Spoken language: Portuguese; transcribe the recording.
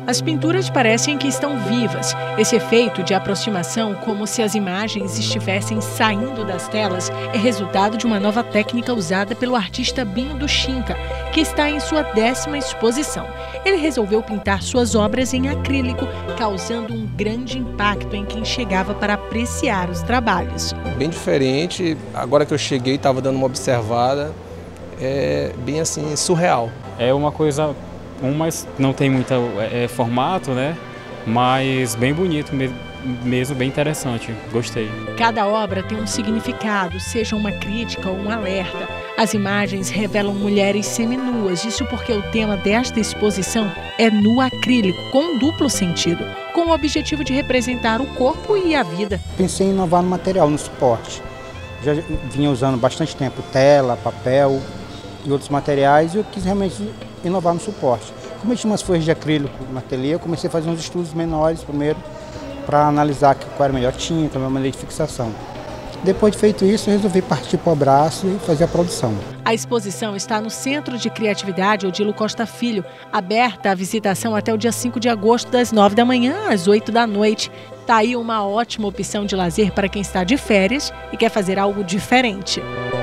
As pinturas parecem que estão vivas. Esse efeito de aproximação, como se as imagens estivessem saindo das telas, é resultado de uma nova técnica usada pelo artista Binho do Chinca, que está em sua 10ª exposição. Ele resolveu pintar suas obras em acrílico, causando um grande impacto em quem chegava para apreciar os trabalhos. Bem diferente, agora que eu cheguei, estava dando uma observada, é bem assim, surreal. É uma coisa, não tem muito formato, né? Mas bem bonito mesmo, bem interessante, gostei. Cada obra tem um significado, seja uma crítica ou um alerta. As imagens revelam mulheres seminuas, isso porque o tema desta exposição é nu acrílico, com um duplo sentido, com o objetivo de representar o corpo e a vida. Pensei em inovar no material, no suporte. Já vinha usando bastante tempo tela, papel e outros materiais, e eu quis realmente inovar no suporte. Como eu tinha umas folhas de acrílico no ateliê, eu comecei a fazer uns estudos menores primeiro, para analisar qual era a melhor tinta, a melhor maneira de fixação. Depois de feito isso, eu resolvi partir para o braço e fazer a produção. A exposição está no Centro de Criatividade Odilo Costa Filho, aberta à visitação até o dia 5 de agosto, das 9 da manhã às 8 da noite. Tá aí uma ótima opção de lazer para quem está de férias e quer fazer algo diferente.